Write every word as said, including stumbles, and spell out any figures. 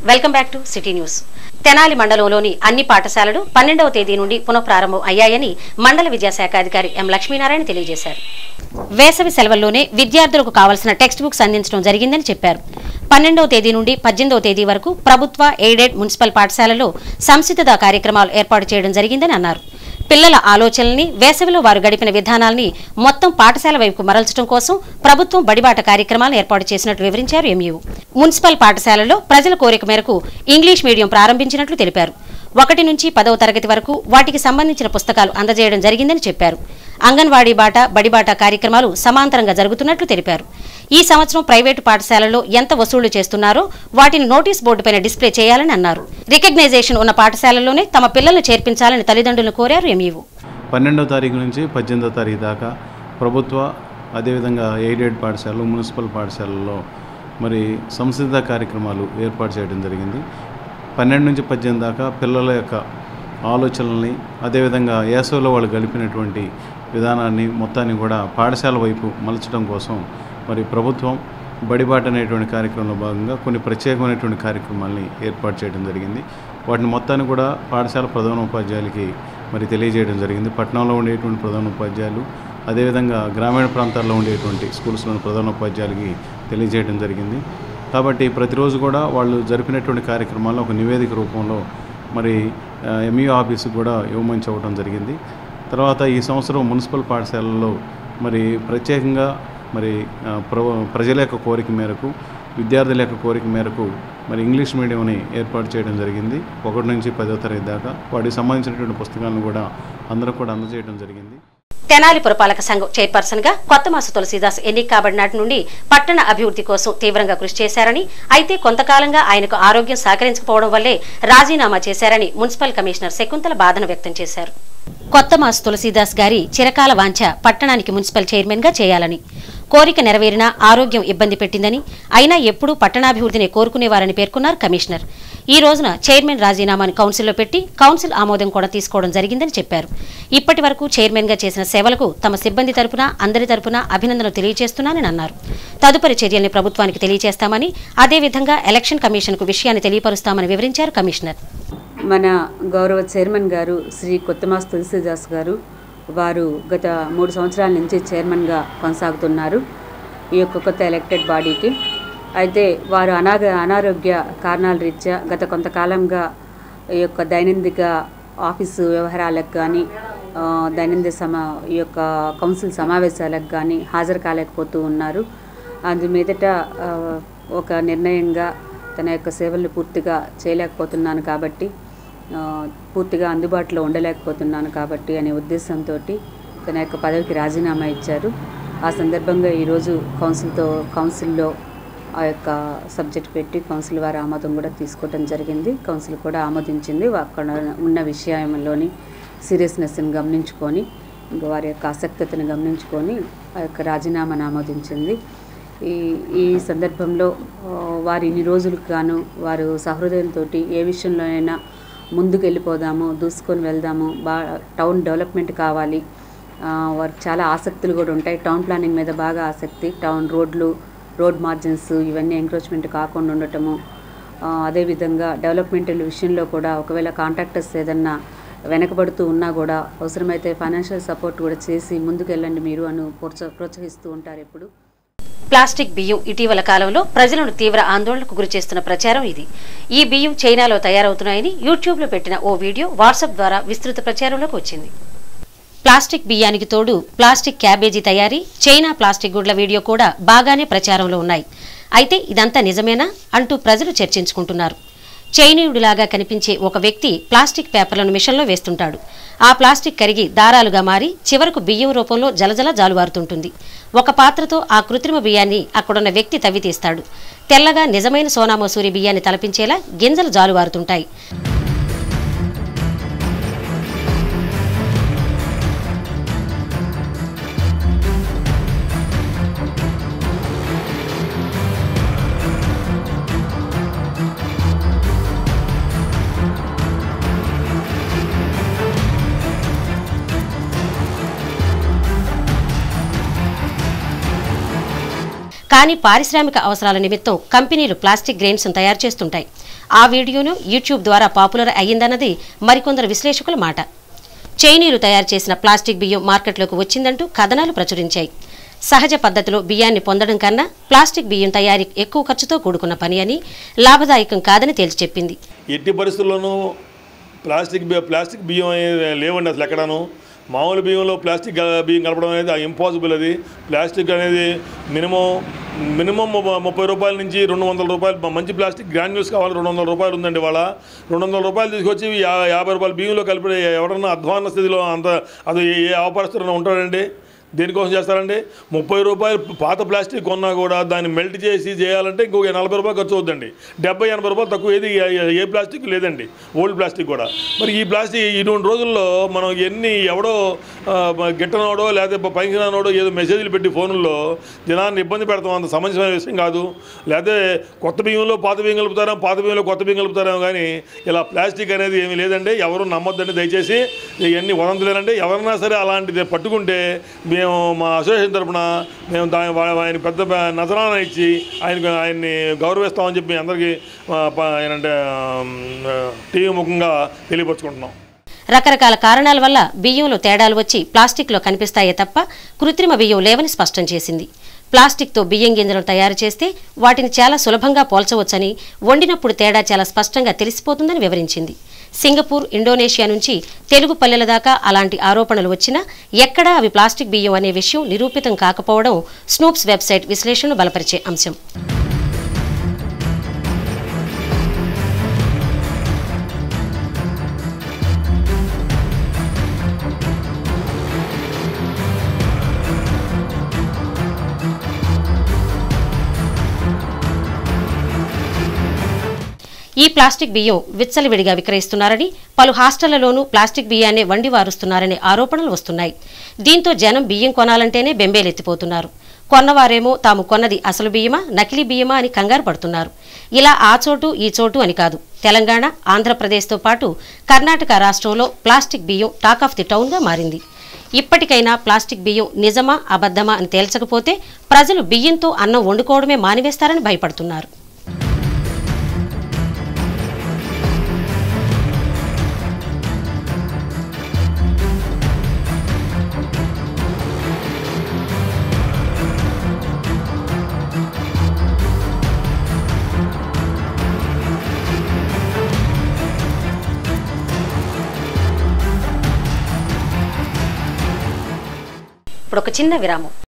Welcome back to city news. Tenali మండలంలోని అన్ని పాఠశాలలు పన్నెండవ తేదీ నుండి పునఃప్రారంభం అయ్యాయని మండల విద్యాశాఖ అధికారి ఎం లక్ష్మీనారాయణ తెలియజేశారు. వేసవి సెలవుల్లోనే విద్యార్థులకు కావాల్సిన టెక్స్ట్ బుక్స్ అందించడం జరిగిందని చెప్పారు. పన్నెండవ తేదీ నుండి పద్దెనిమిదవ తేదీ వరకు ప్రభుత్వ, ఎయిడెడ్, మున్సిపల్ పాఠశాలలో సంసిద్ధత కార్యక్రమాలు ఏర్పాటు చేయడం జరిగిందని అన్నారు. పిల్లల ఆలోచనల్ని, వేసవిలో వారు గడిపిన విధానాల్ని మొత్తం పాఠశాల వైపు మరల్చడం కోసం ప్రభుత్వం బడిబాట కార్యక్రమాలను ఏర్పాటు చేసినట్లు వివరించారు ఎంఈఓ. మున్సిపల్ పాఠశాలలో ప్రజల కోరిక మేరకు ఇంగ్లీష్ మీడియం ప్రారంభించినట్లు తెలిపారు. ఒకటి నుంచి పదవ తరగతి వరకు వాటికి సంబంధించిన పుస్తకాలు అందజేయడం జరిగిందని చెప్పారు. అంగన్వాడీ బాట, బడిబాట కార్యక్రమాలు సమాంతరంగా జరుగుతున్నట్లు తెలిపారు. ఈ సంవత్సరం ప్రైవేటు పాఠశాలల్లో ఎంత వసూళ్లు చేస్తున్నారో వాటిని నోటీస్ బోర్డుపైన డిస్ప్లే చేయాలని అన్నారు. రికగ్నైజేషన్ ఉన్న పాఠశాలల్లోనే తమ పిల్లల్ని చేర్పించాలని తల్లిదండ్రులను కోరారు ఎంఈఓ. పన్నెండవ తారీఖు నుంచి పద్దెనిమిదవ తారీఖు దాకా ప్రభుత్వ, అదేవిధంగా ఎయిడెడ్ పాఠశాలలు, మున్సిపల్ పాఠశాలల్లో మరి సంసిద్ధ కార్యక్రమాలు ఏర్పాటు చేయడం జరిగింది. పన్నెండు నుంచి పద్దెనిమిది దాకా పిల్లల యొక్క ఆలోచనల్ని, అదేవిధంగా వేసవిలో వాళ్ళు గడిపినటువంటి విధానాన్ని మొత్తాన్ని కూడా పాఠశాల వైపు మలచడం కోసం మరి ప్రభుత్వం బడిబాట అనేటువంటి కార్యక్రమంలో భాగంగా కొన్ని ప్రత్యేకమైనటువంటి కార్యక్రమాలని ఏర్పాటు చేయడం జరిగింది. వాటిని మొత్తాన్ని కూడా పాఠశాల ప్రధానోపాధ్యాయులకి మరి తెలియజేయడం జరిగింది. పట్టణంలో ఉండేటువంటి ప్రధానోపాధ్యాయులు, అదేవిధంగా గ్రామీణ ప్రాంతాల్లో ఉండేటువంటి స్కూల్స్లోని ప్రధానోపాధ్యాయులకి తెలియజేయడం జరిగింది. కాబట్టి ప్రతిరోజు కూడా వాళ్ళు జరిపినటువంటి కార్యక్రమాల్లో ఒక నివేదిక రూపంలో మరి ఎంఈఓ ఆఫీసుకు కూడా ఇవ్వమని చెప్పడం జరిగింది. తర్వాత ఈ సంవత్సరం మున్సిపల్ పాఠశాలల్లో మరి ప్రత్యేకంగా మరి ప్ర ప్రజల యొక్క కోరిక మేరకు, విద్యార్థుల యొక్క కోరిక మేరకు మరి ఇంగ్లీష్ మీడియంని ఏర్పాటు చేయడం జరిగింది. ఒకటి నుంచి పదో తరగతి దాకా వాటికి సంబంధించినటువంటి పుస్తకాలను కూడా అందరూ కూడా అందజేయడం జరిగింది. తెనాలి పురపాలక సంఘం చైర్పర్సన్ గా కొత్తమాసు తులసీదాస్ ఎన్నిక కాబడిన నాటి నుండి పట్టణ అభివృద్ధి కోసం తీవ్రంగా కృషి చేశారని, అయితే కొంతకాలంగా ఆయనకు ఆరోగ్యం సహకరించకపోవడం వల్లే రాజీనామా చేశారని మున్సిపల్ కమిషనర్ శకుంతల బాధను వ్యక్తం చేశారు. కొత్తమాసు తులసీదాస్ గారి చిరకాల వాంఛ పట్టణానికి మున్సిపల్ చైర్మన్ గా చేయాలని, కోరిక నెరవేరినా ఆరోగ్యం ఇబ్బంది పెట్టిందని, అయినా ఎప్పుడూ పట్టణాభివృద్ధిని కోరుకునేవారని పేర్కొన్నారు కమిషనర్. ఈ రోజున చైర్మన్ రాజీనామాను కౌన్సిల్లో పెట్టి కౌన్సిల్ ఆమోదం కూడా తీసుకోవడం జరిగిందని చెప్పారు. ఇప్పటి వరకు చైర్మన్ గా చేసిన సేవలకు తమ సిబ్బంది తరపున, అందరి తరపున అభినందనలు తెలియజేస్తున్నానని అన్నారు. తదుపరి చర్యల్ని ప్రభుత్వానికి తెలియజేస్తామని, అదేవిధంగా ఎలక్షన్ కమిషన్ కు విషయాన్ని తెలియపరుస్తామని వివరించారు కమిషనర్. మన గౌరవ చైర్మన్ గారు శ్రీ కొత్తమాసు తులసీదాస్ గారు వారు గత మూడు సంవత్సరాల నుంచి చైర్మన్గా కొనసాగుతున్నారు ఈ యొక్క కొత్త ఎలక్టెడ్ బాడీకి. అయితే వారు అనాగ అనారోగ్య కారణాల రీత్యా గత కొంతకాలంగా ఈ యొక్క దైనందిక ఆఫీసు వ్యవహారాలకు కానీ, దైనందిక సమా ఈ యొక్క కౌన్సిల్ సమావేశాలకు కానీ హాజరు కాలేకపోతూ ఉన్నారు. అందు మీదట ఒక నిర్ణయంగా తన యొక్క సేవలను పూర్తిగా చేయలేకపోతున్నాను కాబట్టి, పూర్తిగా అందుబాటులో ఉండలేకపోతున్నాను కాబట్టి అనే ఉద్దేశంతో తన యొక్క పదవికి రాజీనామా ఇచ్చారు. ఆ సందర్భంగా ఈరోజు కౌన్సిల్తో కౌన్సిల్లో ఆ యొక్క సబ్జెక్ట్ పెట్టి కౌన్సిల్ వారి ఆమోదం కూడా తీసుకోవడం జరిగింది. కౌన్సిల్ కూడా ఆమోదించింది. అక్కడ ఉన్న విషయంలోని సీరియస్నెస్ని గమనించుకొని, ఇంకా వారి యొక్క ఆసక్తిని గమనించుకొని ఆ యొక్క రాజీనామాను ఆమోదించింది. ఈ ఈ సందర్భంలో వారు ఇన్ని రోజులకు గాను వారు సహృదయంతో ఏ విషయంలోనైనా ముందుకు వెళ్ళిపోదాము, దూసుకొని వెళ్దాము, బా టౌన్ డెవలప్మెంట్ కావాలి, వారికి చాలా ఆసక్తులు కూడా ఉంటాయి. టౌన్ ప్లానింగ్ మీద బాగా ఆసక్తి, టౌన్ రోడ్లు, రోడ్ మార్జిన్స్ ఇవన్నీ ఎంక్రోచ్మెంట్ కాకుండా ఉండటము, అదేవిధంగా డెవలప్మెంటల్ విషయంలో కూడా ఒకవేళ కాంట్రాక్టర్స్ ఏదన్నా వెనకబడుతూ ఉన్నా కూడా అవసరమైతే ఫైనాన్షియల్ సపోర్ట్ కూడా చేసి ముందుకు వెళ్ళండి మీరు అని ప్రోత్స ప్రోత్సహిస్తూ ఉంటారు ఎప్పుడు. ప్లాస్టిక్ బియ్యం ఇటీవల కాలంలో ప్రజలను తీవ్ర ఆందోళనకు గురిచేస్తున్న ప్రచారం ఇది. ఈ బియ్యం చైనాలో తయారవుతున్నాయని యూట్యూబ్లో పెట్టిన ఓ వీడియో వాట్సాప్ ద్వారా విస్తృత ప్రచారంలోకి వచ్చింది. ప్లాస్టిక్ బియ్యానికి తోడు ప్లాస్టిక్ క్యాబేజీ తయారీ, చైనా ప్లాస్టిక్ గుడ్ల వీడియో కూడా బాగానే ప్రచారంలో ఉన్నాయి. అయితే ఇదంతా నిజమేనా అంటూ ప్రజలు చర్చించుకుంటున్నారు. చైనీయుడిలాగా కనిపించే ఒక వ్యక్తి ప్లాస్టిక్ పేపర్లను మిషన్లో వేస్తుంటాడు. ఆ ప్లాస్టిక్ కరిగి దారాలుగా మారి చివరకు బియ్యం రూపంలో జలజల జాలువారుతుంటుంది. ఒక పాత్రతో ఆ కృత్రిమ బియ్యాన్ని అక్కడున్న వ్యక్తి తవ్వి తీస్తాడు. తెల్లగా నిజమైన సోనామసూరి బియ్యాన్ని తలపించేలా గింజలు జాలువారుతుంటాయి. కానీ పారిశ్రామిక అవసరాల నిమిత్తం కంపెనీలు ప్లాస్టిక్ గ్రెయిన్స్ తయారు చేస్తుంటాయి. ఆ వీడియోను యూట్యూబ్ ద్వారా పాపులర్ అయ్యిందన్నది మరికొందరు విశ్లేషకుల మాట. చైనీయులు తయారు చేసిన ప్లాస్టిక్ బియ్యం మార్కెట్లోకి వచ్చిందంటూ కథనాలు ప్రచురించాయి. సహజ పద్ధతిలో బియ్యాన్ని పొందడం కన్నా ప్లాస్టిక్ బియ్యం తయారీ ఎక్కువ ఖర్చుతో కూడుకున్న పని అని, లాభదాయకం కాదని తేల్చి చెప్పింది. ఎట్టి పరిస్థితుల్లోనూ ప్లాస్టిక్ ప్లాస్టిక్ బియ్యం లేవండి అసలు ఎక్కడాను. మామూలు బియ్యంలో ప్లాస్టిక్ బియ్యం కలపడం అనేది ఇంపాసిబుల్. అది ప్లాస్టిక్ అనేది మినిమం మినిమం ముప్పై రూపాయల నుంచి రెండు వందల రూపాయలు మంచి ప్లాస్టిక్ గ్రాన్యూల్స్ కావాలి. రెండు వందల రూపాయలు ఉందండి వాళ్ళ. రెండు వందల రూపాయలు తీసుకొచ్చి యా యాభై రూపాయల బియ్యంలో కలిపి ఎవరన్నా అధ్వాన్న స్థితిలో అంత అది ఏ అవపరిస్థితుల్లో ఉంటాడండి. దేనికోసం చేస్తారండి? ముప్పై రూపాయలు పాత ప్లాస్టిక్ కొన్నా కూడా దాన్ని మెల్ట్ చేసి చేయాలంటే ఇంకొక నలభై రూపాయలు ఖర్చు అవుతుందండి. డెబ్బై ఎనభై రూపాయలు తక్కువ ఏది ఏ ప్లాస్టిక్ లేదండి, ఓల్డ్ ప్లాస్టిక్ కూడా. మరి ఈ ప్లాస్టిక్ ఇటువంటి రోజుల్లో మనం ఎన్ని ఎవడో గిట్టనోడో లేకపోతే పైకినోడో ఏదో మెసేజ్లు పెట్టి ఫోన్లో జనాన్ని ఇబ్బంది పెడతాం, అంత సమస్యమైన విషయం కాదు. లేకపోతే కొత్త బియ్యంలో పాత బియ్యం కలుపుతారా, పాత బియ్యంలో కొత్త బియ్యం కలుపుతారేమో కానీ ఇలా ప్లాస్టిక్ అనేది ఏమీ లేదండి. ఎవరు నమ్మొద్దండి దయచేసి. ఇవన్నీ వదంతులేనండి. ఎవరైనా సరే అలాంటిది పట్టుకుంటే మేము మా అసోసియేషన్ తరఫున మేము దాని ఆయన పెద్ద నజరాన ఇచ్చి ఆయనకు ఆయన్ని గౌరవిస్తామని చెప్పి అందరికీ ఏంటంటే టీవీ ముఖంగా తెలియపరుచుకుంటున్నాం. రకరకాల కారణాల వల్ల బియ్యంలో తేడాలు వచ్చి ప్లాస్టిక్లో కనిపిస్తాయే తప్ప కృత్రిమ బియ్యం లేవని స్పష్టం చేసింది. ప్లాస్టిక్తో బియ్యం గింజలను తయారు చేస్తే వాటిని చాలా సులభంగా పోల్చవచ్చని, వండినప్పుడు తేడా చాలా స్పష్టంగా తెలిసిపోతుందని వివరించింది. సింగపూర్, ఇండోనేషియా నుంచి తెలుగు పల్లెల దాకా అలాంటి ఆరోపణలు వచ్చినా ఎక్కడా అవి ప్లాస్టిక్ బియ్యం అనే విషయం నిరూపితం కాకపోవడం స్నూప్స్ వెబ్సైట్ విశ్లేషణను బలపరిచే అంశం. ఈ ప్లాస్టిక్ బియ్యం విచ్చలవిడిగా విక్రయిస్తున్నారని, పలు హాస్టళ్లలోనూ ప్లాస్టిక్ బియ్యాన్ని వండి వారుస్తున్నారనే ఆరోపణలు వస్తున్నాయి. దీంతో జనం బియ్యం కొనాలంటేనే బెంబేలెత్తిపోతున్నారు. కొన్నవారేమో తాము కొన్నది అసలు బియ్యమా, నకిలీ బియ్యమా అని కంగారు పడుతున్నారు. ఇలా ఆ చోటు ఈ చోటు అని కాదు, తెలంగాణ, ఆంధ్రప్రదేశ్తో పాటు కర్ణాటక రాష్ట్రంలో ప్లాస్టిక్ బియ్యం టాక్ ఆఫ్ ది టౌన్గా మారింది. ఇప్పటికైనా ప్లాస్టిక్ బియ్యం నిజమా అబద్ధమా అని తేల్చకపోతే ప్రజలు బియ్యంతో అన్నం వండుకోవడమే మానివేస్తారని భయపడుతున్నారు. ఇప్పుడు ఒక చిన్న విరామం.